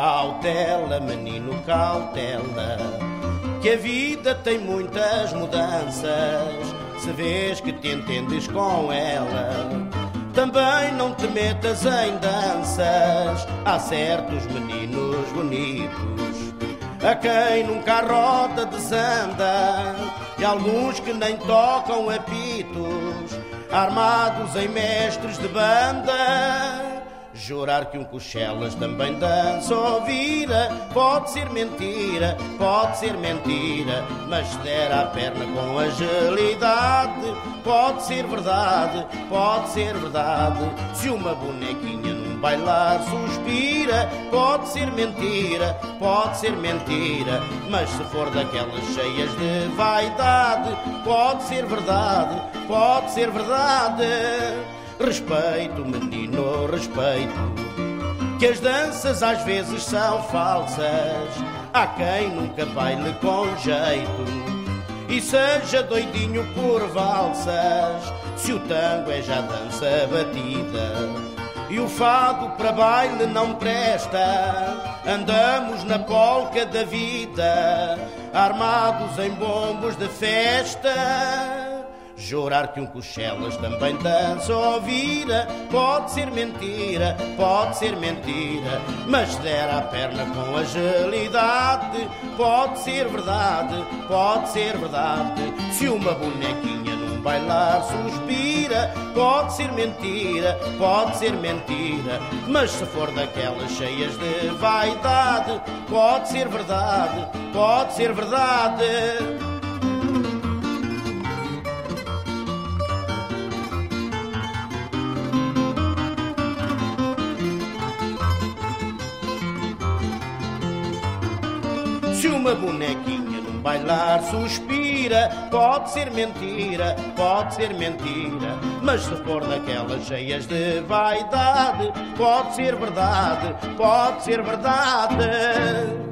Cautela, menino, cautela, que a vida tem muitas mudanças. Se vês que te entendes com ela, também não te metas em danças. Há certos meninos bonitos a quem nunca a roda desanda, e alguns que nem tocam apitos, armados em mestres de banda. Jurar que um Cochelas também dança ou vira pode ser mentira, mas se der à perna com agilidade, pode ser verdade, pode ser verdade. Se uma bonequinha num bailar suspira, pode ser mentira, mas se for daquelas cheias de vaidade, pode ser verdade, pode ser verdade. Respeito, menino, respeito, que as danças às vezes são falsas. Há quem nunca baile com jeito e seja doidinho por valsas. Se o tango é já dança batida e o fado para baile não presta, andamos na polca da vida, armados em bombos de festa. Jurar que um Cochelas também dança ou vira pode ser mentira, mas se der à perna com agilidade, pode ser verdade, pode ser verdade. Se uma bonequinha num bailar suspira, pode ser mentira, mas se for daquelas cheias de vaidade, pode ser verdade, pode ser verdade. Se uma bonequinha num bailar suspira, pode ser mentira, mas se for daquelas cheias de vaidade, pode ser verdade, pode ser verdade.